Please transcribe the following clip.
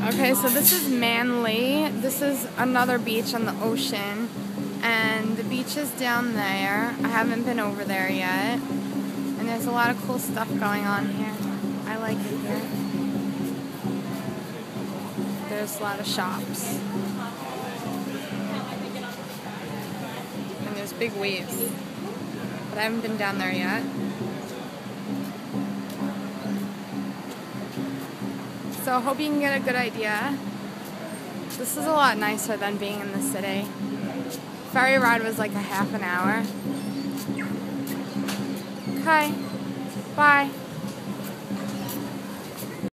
Okay, so this is Manly. This is another beach on the ocean, and the beach is down there. I haven't been over there yet, and there's a lot of cool stuff going on here. I like it here. There's a lot of shops, and there's big waves, but I haven't been down there yet. So I hope you can get a good idea. This is a lot nicer than being in the city. Ferry ride was like a half an hour. Okay, bye.